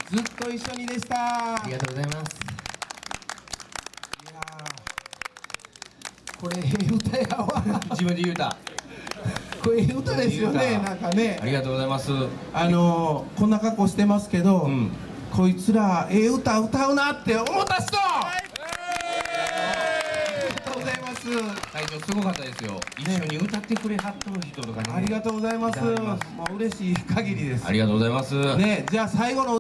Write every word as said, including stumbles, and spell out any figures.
ずっと一緒にでした。 ありがとうございます。 いやーこれええ歌やわ自分で言うた。 これええ歌ですよね。なんかね、 ありがとうございます。 あのー、こんな格好してますけど、 うん、 こいつらええ歌歌うなって思った人、ありがとうございます。 会長すごかったですよ。一緒に歌ってくれはった人とかね。 ありがとうございます。 いただきます。 もう嬉しい限りです。 ありがとうございます。 ね、じゃあ最後の